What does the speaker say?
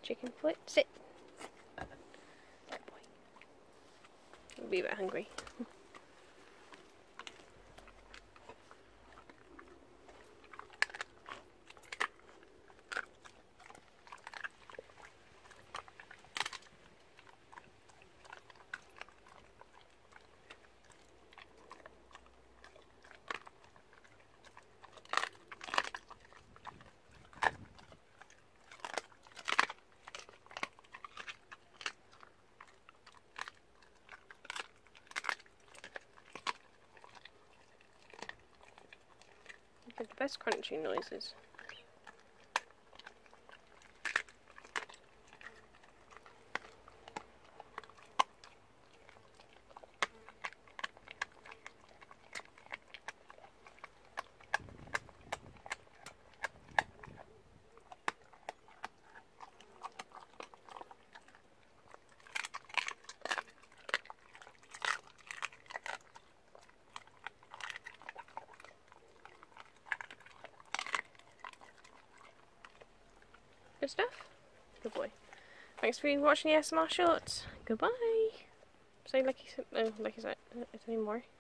chicken foot. Sit. Good boy. I'll be a bit hungry. The best crunching noises. Good stuff. Good boy. Thanks for watching the ASMR shorts. Goodbye. Say lucky. No, lucky. Is there any more?